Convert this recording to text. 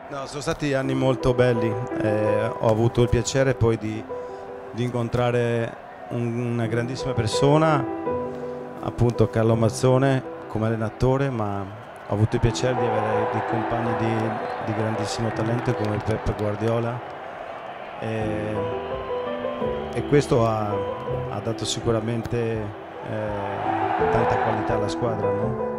No, sono stati anni molto belli, ho avuto il piacere poi di incontrare una grandissima persona, appunto Carlo Mazzone come allenatore, ma ho avuto il piacere di avere dei compagni di grandissimo talento come Pep Guardiola e, e questo ha dato sicuramente tanta qualità alla squadra, no?